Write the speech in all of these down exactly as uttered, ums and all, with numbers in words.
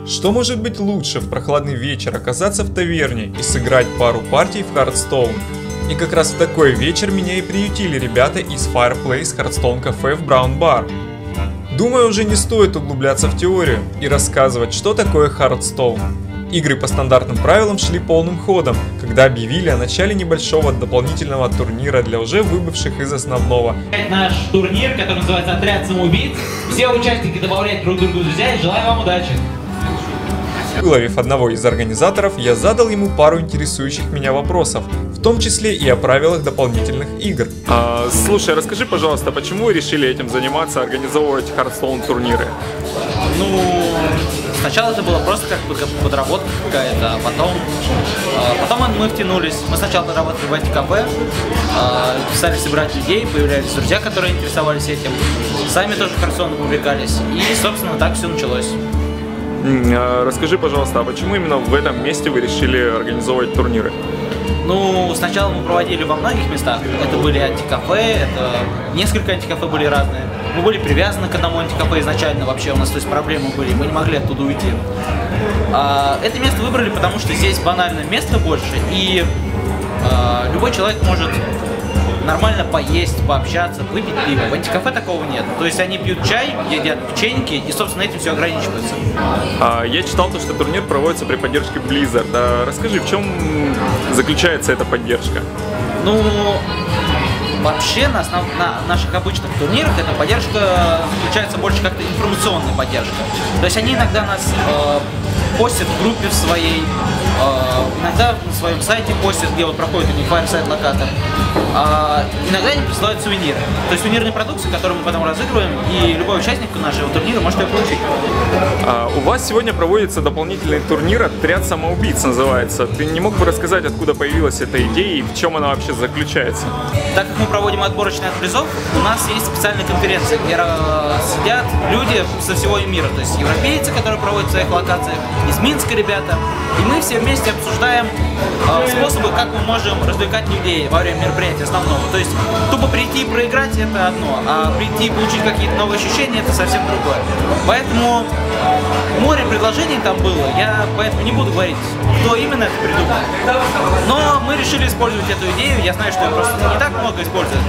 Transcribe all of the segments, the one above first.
Что может быть лучше в прохладный вечер оказаться в таверне и сыграть пару партий в Hearthstone? И как раз в такой вечер меня и приютили ребята из Fireplace Hearthstone Cafe в Brown Bar. Думаю, уже не стоит углубляться в теорию и рассказывать, что такое Hearthstone. Игры по стандартным правилам шли полным ходом, когда объявили о начале небольшого дополнительного турнира для уже выбывших из основного. Наш турнир, который называется «Отряд самоубийц». Все участники добавляют друг другу друзья и желаю вам удачи. Выловив одного из организаторов, я задал ему пару интересующих меня вопросов, в том числе и о правилах дополнительных игр. А, слушай, расскажи, пожалуйста, почему вы решили этим заниматься, организовывать Hearthstone турниры? Ну, сначала это было просто как бы подработка какая-то, а потом, а потом мы втянулись. Мы сначала подработали в антикафе, а, стали собирать людей, появлялись друзья, которые интересовались этим, сами тоже Hearthstone увлекались, и, собственно, так все началось. Расскажи, пожалуйста, а почему именно в этом месте вы решили организовывать турниры? Ну, сначала мы проводили во многих местах. Это были антикафе, это несколько антикафе были разные. Мы были привязаны к одному антикафе изначально вообще, у нас то есть проблемы были, мы не могли оттуда уйти. А, это место выбрали, потому что здесь банально места больше, и а, любой человек может нормально поесть, пообщаться, выпить пиво. В антикафе такого нет. То есть они пьют чай, едят печеньки и, собственно, этим все ограничивается. А, я читал, то, что турнир проводится при поддержке Blizzard. А расскажи, в чем заключается эта поддержка? Ну, вообще на, основ... на наших обычных турнирах эта поддержка заключается больше как-то информационная поддержка. То есть они иногда нас э, постят в группе в своей, э, иногда на своем сайте постят, где вот проходит у них Fireside локатор. А иногда они присылают сувениры. То есть сувенирные продукции, которые мы потом разыгрываем, и любой участник нашего турнира может ее получить. А, у вас сегодня проводится дополнительный турнир «Отряд самоубийц» называется. Ты не мог бы рассказать, откуда появилась эта идея и в чем она вообще заключается? Так как мы проводим отборочный от призов, у нас есть специальная конференция, где сидят люди со всего мира. То есть европейцы, которые проводят в своих локациях, из Минска ребята. И мы все вместе обсуждаем э, способы, как мы можем развлекать людей во время мероприятия основного. То есть тупо прийти и проиграть — это одно, а прийти и получить какие-то новые ощущения — это совсем другое. Поэтому море предложений там было, я поэтому не буду говорить, кто именно это придумал. Но мы решили использовать эту идею, я знаю, что просто не так много используют,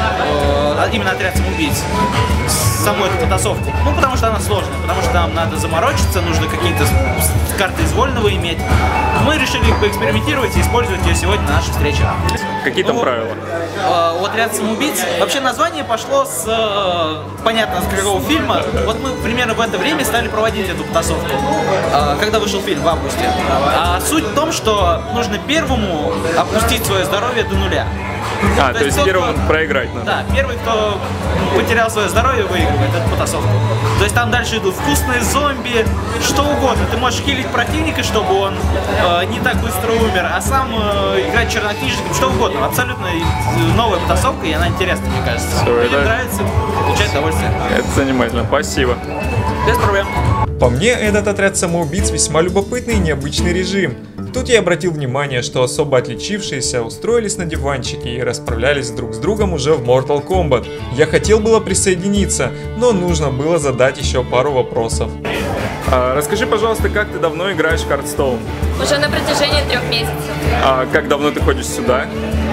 э, именно «Отряд самоубийц», саму эту потасовку. Ну, потому что она сложная, потому что нам надо заморочиться, нужно какие-то карты из вольного иметь. Мы решили поэкспериментировать и использовать ее сегодня на нашей встрече. Какие там ну, правила? Э, «Отряд самоубийц». Вообще название пошло с, э, понятно, с какого фильма. Вот мы примерно в это время стали проводить эту потасовку, э, когда вышел фильм в августе. А суть в том, что нужно первому опустить свое здоровье до нуля. А, то, то есть первым кто... проиграть надо? Да, первый, кто потерял свое здоровье, выигрывает эту потасовку. То есть там дальше идут вкусные зомби, что угодно. Ты можешь хилить противника, чтобы он э, не так быстро умер, а сам э, играть чернокнижником, что угодно. Абсолютно новая потасовка, и она интересна, мне кажется. Все, Мне это... нравится, получает удовольствие. Это занимательно, спасибо. Без проблем. По мне, этот «Отряд самоубийц» весьма любопытный и необычный режим. Тут я обратил внимание, что особо отличившиеся устроились на диванчике и расправлялись друг с другом уже в Mortal Kombat. Я хотел было присоединиться, но нужно было задать еще пару вопросов. А, расскажи, пожалуйста, как ты давно играешь в Hearthstone? Уже на протяжении трех месяцев. А как давно ты ходишь сюда?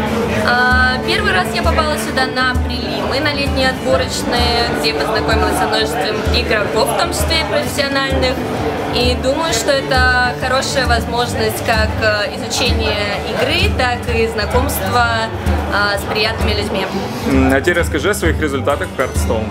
А, первый раз я попала сюда на прилимы, на летние отборочные, где познакомилась со множеством игроков, в том числе и профессиональных. И думаю, что это хорошая возможность как изучения игры, так и знакомства а, с приятными людьми. А теперь расскажи о своих результатах в Hearthstone.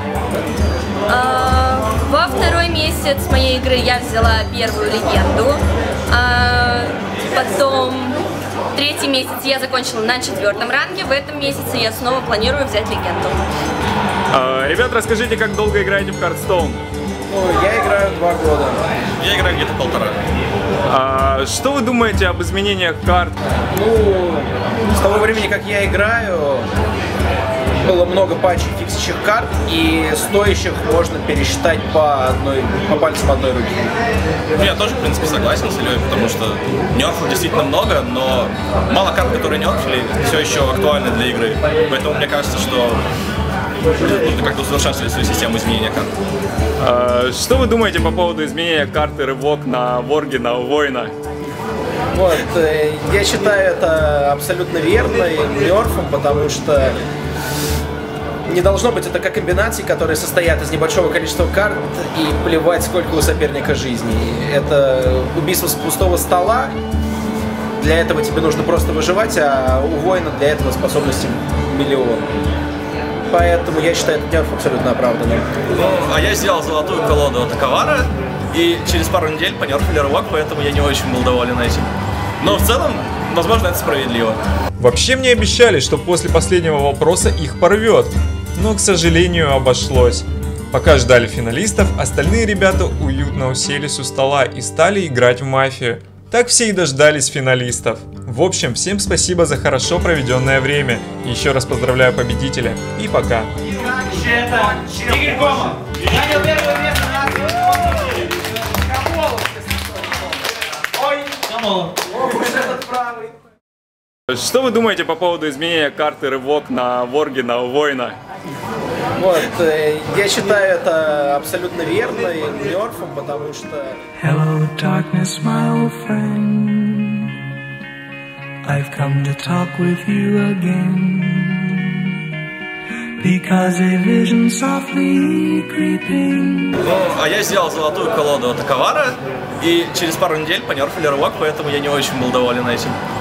А, во второй месяц моей игры я взяла первую легенду. А, потом третий месяц я закончила на четвертом ранге. В этом месяце я снова планирую взять легенду. А, ребят, расскажите, как долго играете в Hearthstone? Ну, я играю два года. Я играю где-то полтора. А, что вы думаете об изменениях карт? Ну, с того времени, как я играю, было много патчей фиксящих карт, и стоящих можно пересчитать по, одной, по пальцам одной руки. Я тоже, в принципе, согласен с Ильей, потому что нерфов действительно много, но мало карт, которые нерфили, все еще актуальны для игры. Поэтому мне кажется, что нужно как-то усовершенствовать свою систему изменения карт. А, что вы думаете по поводу изменения карты рывок на ворге, на воина? Вот, э, я считаю это абсолютно верно и нерфом, потому что не должно быть это как комбинации, которые состоят из небольшого количества карт и плевать, сколько у соперника жизней. Это убийство с пустого стола. Для этого тебе нужно просто выживать, а у воина для этого способности миллион. Поэтому я считаю этот нерф абсолютно оправданным. Ну, а я сделал золотую колоду от Акавара, и через пару недель понерфили рывок, поэтому я не очень был доволен этим. Но в целом, возможно, это справедливо. Вообще мне обещали, что после последнего вопроса их порвет, но, к сожалению, обошлось. Пока ждали финалистов, остальные ребята уютно уселись у стола и стали играть в мафию. Так все и дождались финалистов. В общем, всем спасибо за хорошо проведенное время. Еще раз поздравляю победителя и пока. Игорь Комов занял первое место на Ой, Камолов. Что вы думаете по поводу изменения карты рывок на ворге, на воина? Вот, э, я считаю это абсолютно верно и нерфом, потому что... Hello, darkness, my old friend. I've come to talk with you again. Because a vision softly creeping. Ну, а я сделал золотую колоду от Акавара, и через пару недель понерфили рывок, поэтому я не очень был доволен этим.